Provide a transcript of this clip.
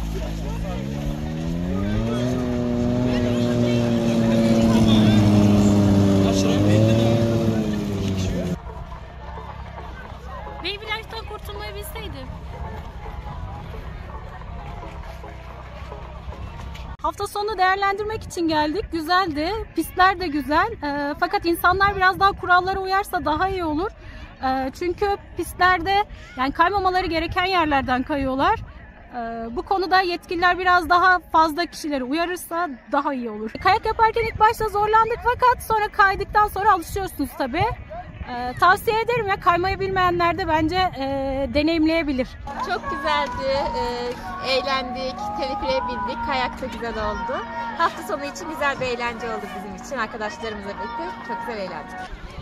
Beyblaj'dan kurtulmayı bilseydim. Hafta sonu değerlendirmek için geldik. Güzeldi. Pistler de güzel. Fakat insanlar biraz daha kurallara uyarsa daha iyi olur. Çünkü pistlerde yani kaymamaları gereken yerlerden kayıyorlar. Bu konuda yetkililer biraz daha fazla kişileri uyarırsa daha iyi olur. Kayak yaparken ilk başta zorlandık fakat sonra kaydıktan sonra alışıyorsunuz tabii. Tavsiye ederim ya, kaymayı bilmeyenler de bence deneyimleyebilir. Çok güzeldi, eğlendik, teleferiğe bindik, kayak da güzel oldu. Hafta sonu için güzel bir eğlence oldu bizim için, arkadaşlarımızla birlikte çok güzel eğlendik.